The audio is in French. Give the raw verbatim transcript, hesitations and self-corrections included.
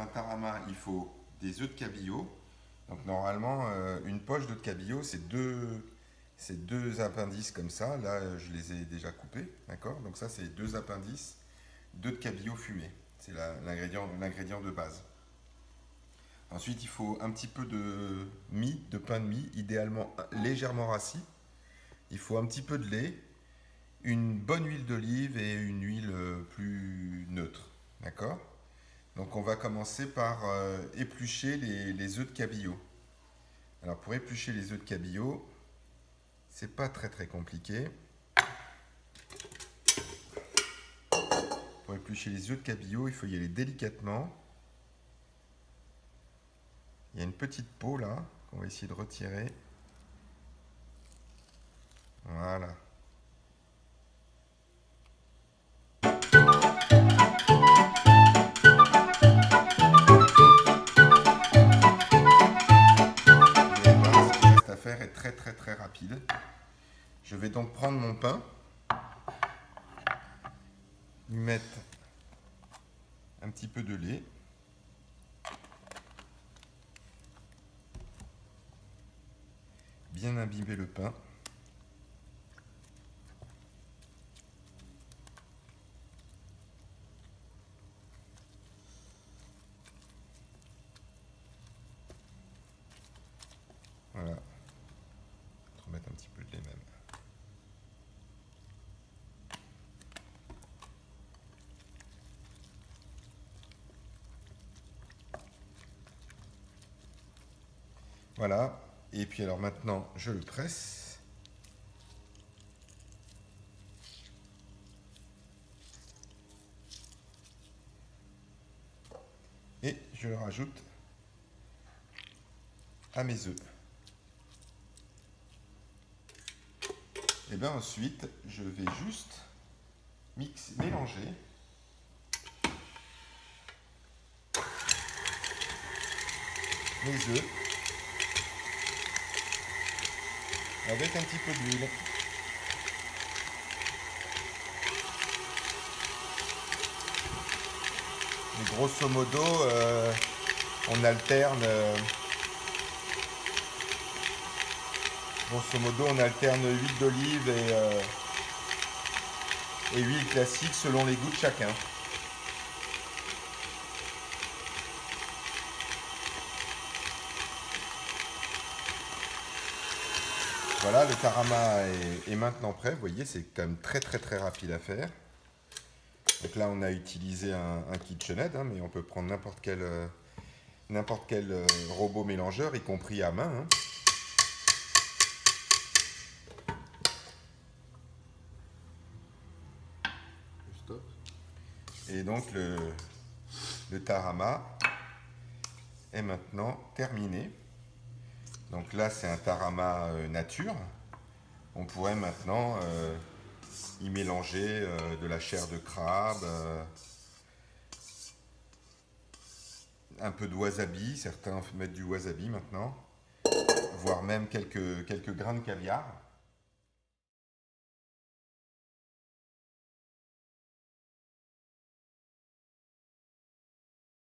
un tarama, il faut des œufs de cabillaud. Donc normalement, euh, une poche d'œufs de cabillaud, c'est deux, c'est deux appendices comme ça. Là, je les ai déjà coupés, d'accord? Donc ça, c'est deux appendices d'œufs de cabillaud fumés. C'est l'ingrédient l'ingrédient de base. Ensuite, il faut un petit peu de mie, de pain de mie, idéalement légèrement rassis. Il faut un petit peu de lait, une bonne huile d'olive et une huile plus neutre, d'accord? Donc on va commencer par euh, éplucher les, les œufs de cabillaud. Alors pour éplucher les œufs de cabillaud, c'est pas très très compliqué. Pour éplucher les œufs de cabillaud, il faut y aller délicatement. Il y a une petite peau là qu'on va essayer de retirer. Voilà. Faire est très très très rapide. Je vais donc prendre mon pain, lui mettre un petit peu de lait, bien imbiber le pain. Voilà. Remettre un petit peu de lait même. Voilà. Et puis alors maintenant, je le presse. Et je le rajoute à mes œufs. Et bien ensuite, je vais juste mixer, mélanger mes œufs avec un petit peu d'huile. Et grosso modo, euh, on alterne. Euh, grosso modo, on alterne huile d'olive et, euh, et huile classique selon les goûts de chacun. Voilà, le tarama est, est maintenant prêt. Vous voyez, c'est quand même très très très rapide à faire. Donc là, on a utilisé un, un KitchenAid, hein, mais on peut prendre n'importe quel, euh, n'importe quel euh, robot mélangeur, y compris à main. Hein. Stop. Et donc le, le tarama est maintenant terminé. Donc là, c'est un tarama euh, nature. On pourrait maintenant euh, y mélanger euh, de la chair de crabe, euh, un peu de wasabi. Certains mettent du wasabi maintenant, voire même quelques, quelques grains de caviar.